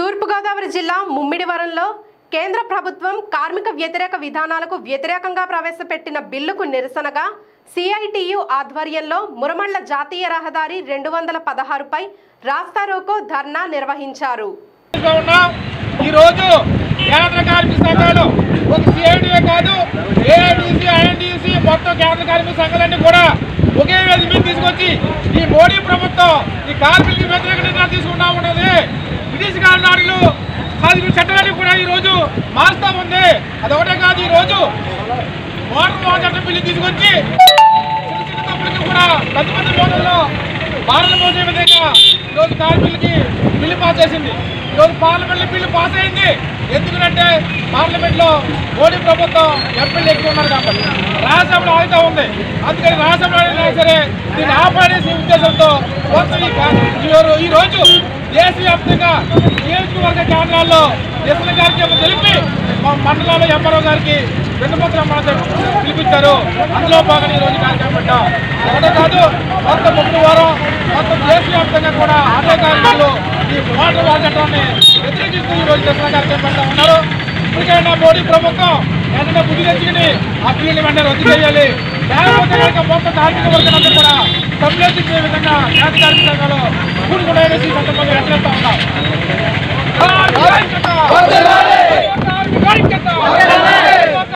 తూర్పుగోదావరి జిల్లా ముమ్మిడివరంలో కేంద్ర ప్రభుత్వం కార్మిక వ్యతిరేక విధానాలకు వ్యతిరేకంగా ప్రవేశపెట్టిన బిల్లుకు నిరసనగా సిఐటియు ఆధ్వర్యంలో మురమళ్ళ జాతీయ రహదారి 216 పై రాస్తారోకో ధర్నా నిర్వహించారు. ఈ రోజు కేంద్ర కార్మిక సంఘాలు ఒక సిఐటియు కాదు ఏఐటిసి ఐఎన్టిసి మొత్తం కేంద్ర కార్మిక సంఘాలన్నీ కూడా ఒకే వేదిక మీద తీసుకొచ్చి ఈ మోడీ ప్రభుత్వం ఈ కార్మికులకు వ్యతిరేక నిర్ణయాలు తీసుకుంటా ఉన్నది. బ్రిటిష్ కారణాలు చట్టాన్ని కూడా ఈ రోజు మారుస్తూ ఉంది. అదొకటే కాదు, ఈ రోజు మోటార్ వాహన చట్టం బిల్లు తీసుకొచ్చి చిన్న చిన్న తప్పులకి కూడా పెద్ద పెద్ద మోటార్లో భారత మోసే విధంగా ఈరోజు కార్మికులకి బిల్లు పాస్ చేసింది. ఈరోజు పార్లమెంట్లో బిల్లు పాస్ అయింది. ఎందుకంటే పార్లమెంట్లో మోడీ ప్రభుత్వం ఎంపీలు ఎక్కువ ఉన్నారు కాబట్టి రాజ్యసభలో ఆగుతూ ఉంది. అందుకని రాజ్యసభలో అయినా సరే దీన్ని ఆపాడేసే ఉద్దేశంతో ఈ రోజు దేశవ్యాప్తంగా నియోజకవర్గ కేంద్రాల్లో నిరసన కార్యక్రమం తెలిపి మా మండలాల్లో ఎంఆర్ఓ గారికి విన్నపత్రం పిలిపించారు. అందులో భాగంగా ఈరోజు కార్యక్రమం పెట్టాం. ఒకటే కాదు, మొత్తం ముమ్మిడివరం మొత్తం దేశవ్యాప్తంగా కూడా ఆటో కార్మికులు ఈ మోటార్ వాహన చట్టాన్ని వ్యతిరేకిస్తూ ఈరోజు నిరసన కార్యక్రమం పెడతా ఉన్నారు. ఇప్పటికైనా మోడీ ప్రభుత్వం వెంటనే బుద్ధి తెచ్చుకుని ఆ బిల్లుని వెంటనే రద్దు చేయాలి. లేకపోతే కనుక మొత్తం కార్మిక వర్గాలందరూ కూడా సంరక్షించే విధంగా జాతి కార్మిక సంఘాలు కూడుకునేసి సందర్భంగా హెచ్చరిస్తా ఉన్నాం.